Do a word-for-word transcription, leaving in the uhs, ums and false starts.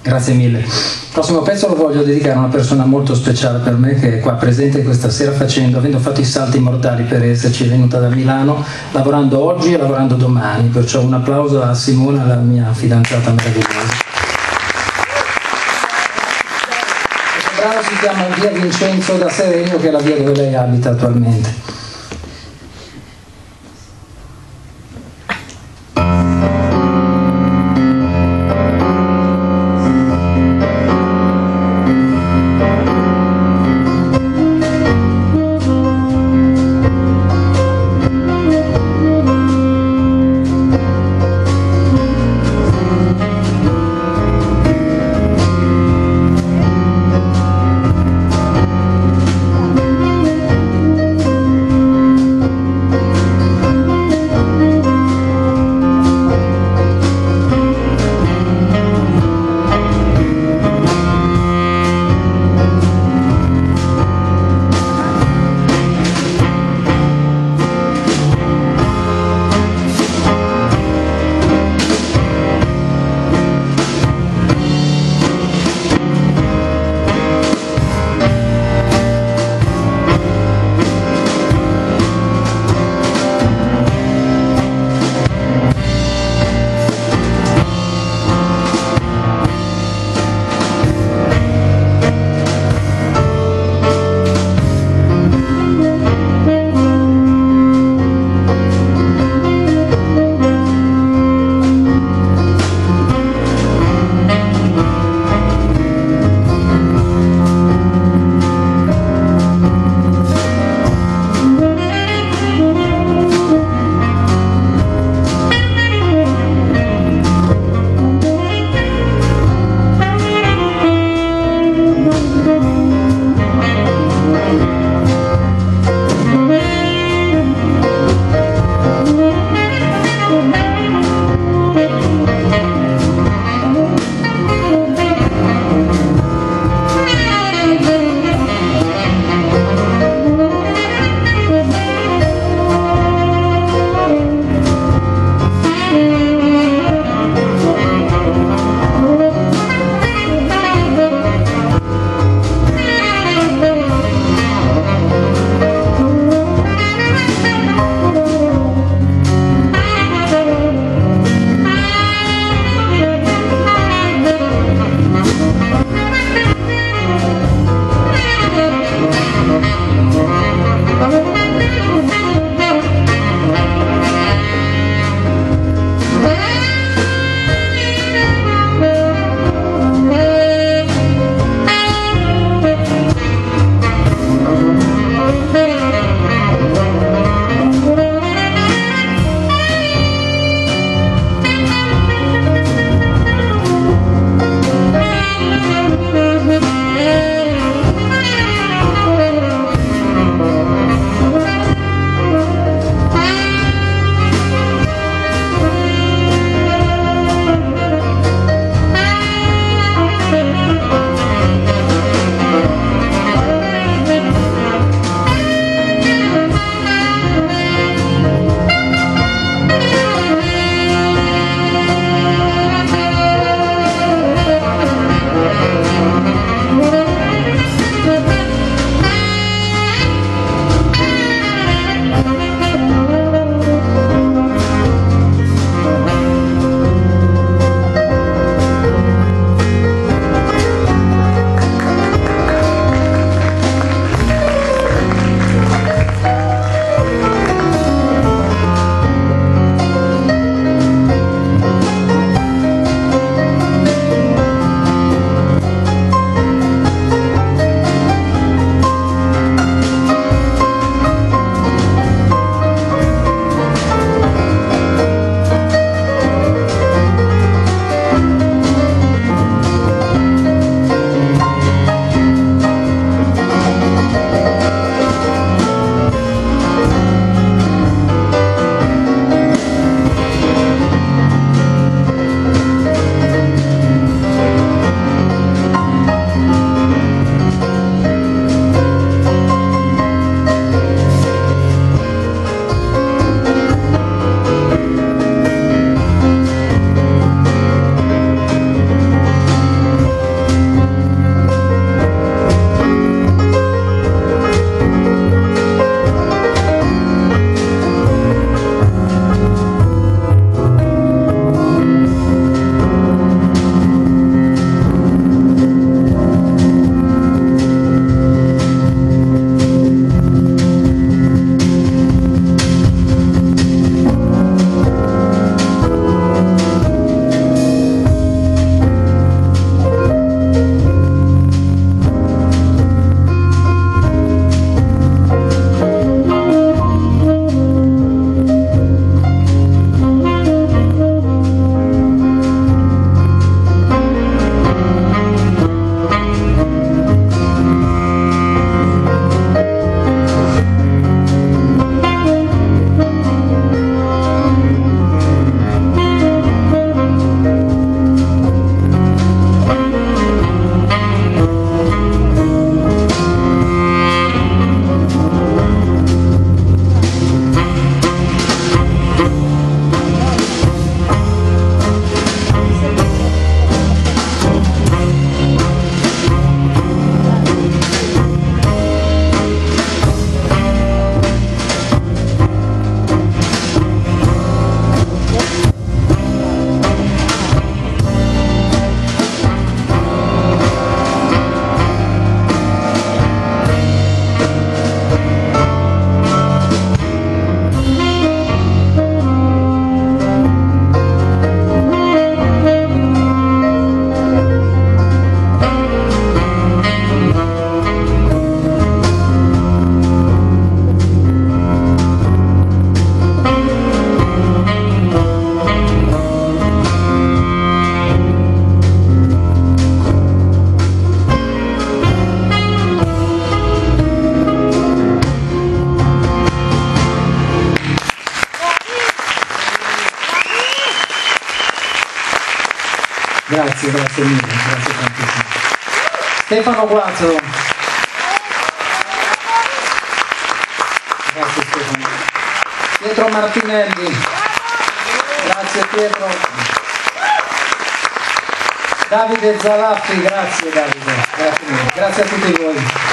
Grazie mille. Il prossimo pezzo lo voglio dedicare a una persona molto speciale per me, che è qua presente questa sera, facendo, avendo fatto i salti mortali per esserci, è venuta da Milano, lavorando oggi e lavorando domani, perciò un applauso a Simona, la mia fidanzata meravigliosa. Questo brano si chiama Via Vincenzo da Serenio, che è la via dove lei abita attualmente. Grazie, grazie mille, grazie tantissimo. Stefano Guazzo. Grazie Stefano. Pietro Martinelli. Grazie Pietro. Davide Zalaffi, grazie Davide. Grazie, grazie a tutti voi.